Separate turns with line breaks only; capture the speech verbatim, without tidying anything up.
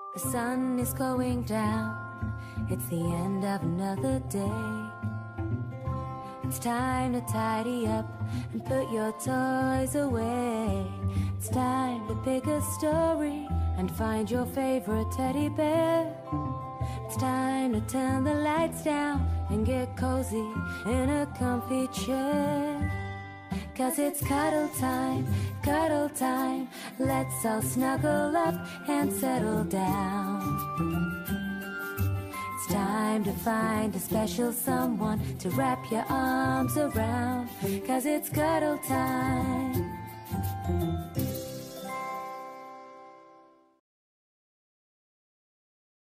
The sun is going down, it's the end of another day. It's time to tidy up and put your toys away. It's time to pick a story and find your favorite teddy bear. It's time to turn the lights down and get cozy in a comfy chair. 'Cause it's cuddle time, cuddle time. Let's all snuggle up and settle down. It's time to find a special someone to wrap your arms around. 'Cause it's cuddle time.